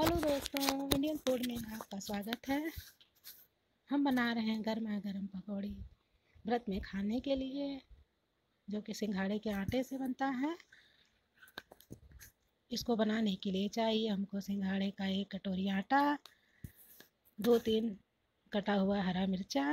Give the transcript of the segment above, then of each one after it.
Hello दोस्तों, Indian food में आपका स्वागत है। हम बना रहे हैं गर्मा गर्म पकौड़ी व्रत में खाने के लिए, जो कि सिंघाड़े के आटे से बनता है। इसको बनाने के लिए चाहिए हमको सिंघाड़े का 1 कटोरी आटा, 2-3 कटा हुआ हरा मिर्चा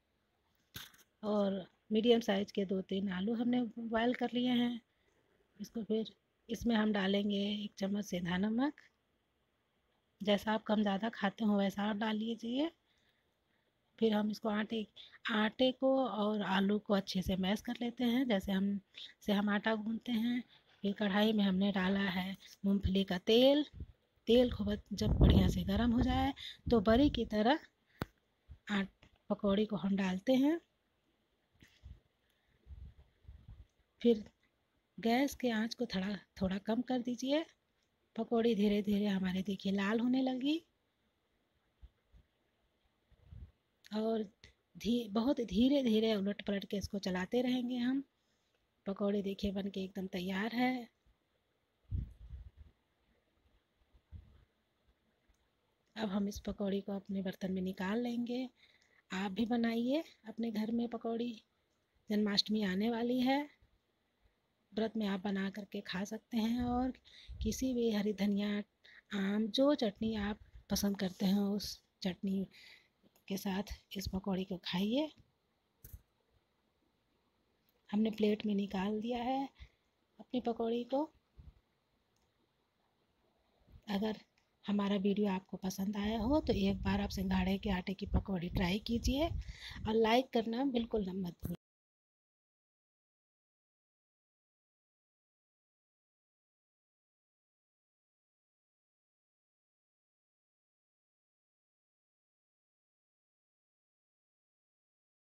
और मीडियम साइज के 2-3 आलू हमने बॉयल कर लिए हैं। इसको फिर इसमें हम डालेंगे 1 चम्मच सेंधा नमक। जैसा आप कम ज़्यादा खाते हो वैसा आप डाल लीजिए। फिर हम इसको आटे को और आलू को अच्छे से मैश कर लेते हैं, जैसे हम आटा गूंथते हैं। फिर कढ़ाई में हमने डाला है मूंगफली का तेल। तेल खूब जब बढ़िया से गर्म हो जाए तो बड़ी की तरह पकौड़ी को हम डालते हैं। फिर गैस के आंच को थोड़ा थोड़ा कम कर दीजिए। पकौड़ी धीरे धीरे हमारे देखिए लाल होने लगी और बहुत धीरे धीरे उलट पलट के इसको चलाते रहेंगे हम। पकौड़ी देखिए बन के एकदम तैयार है। अब हम इस पकौड़ी को अपने बर्तन में निकाल लेंगे। आप भी बनाइए अपने घर में पकौड़ी। जन्माष्टमी आने वाली है, व्रत में आप बना करके खा सकते हैं। और किसी भी हरी धनिया, आम, जो चटनी आप पसंद करते हैं उस चटनी के साथ इस पकौड़ी को खाइए। हमने प्लेट में निकाल दिया है अपनी पकौड़ी को। अगर हमारा वीडियो आपको पसंद आया हो तो एक बार आप सिंघाड़े के आटे की पकौड़ी ट्राई कीजिए और लाइक करना बिल्कुल मत भूलिए।